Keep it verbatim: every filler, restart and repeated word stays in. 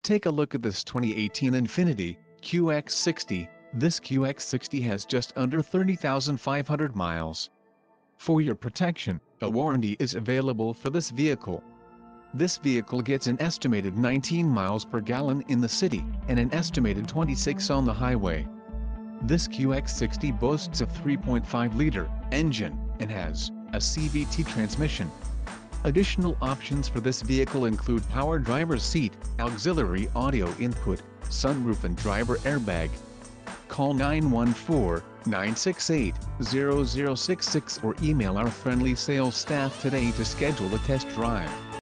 Take a look at this twenty eighteen Infiniti Q X sixty. This Q X sixty has just under thirty thousand five hundred miles. For your protection, a warranty is available for this vehicle. This vehicle gets an estimated nineteen miles per gallon in the city, and an estimated twenty-six on the highway. This Q X sixty boasts a three point five liter engine, and has a C V T transmission. Additional options for this vehicle include power driver's seat, auxiliary audio input, sunroof and driver airbag. Call nine one four, nine six eight, zero zero six six or email our friendly sales staff today to schedule a test drive.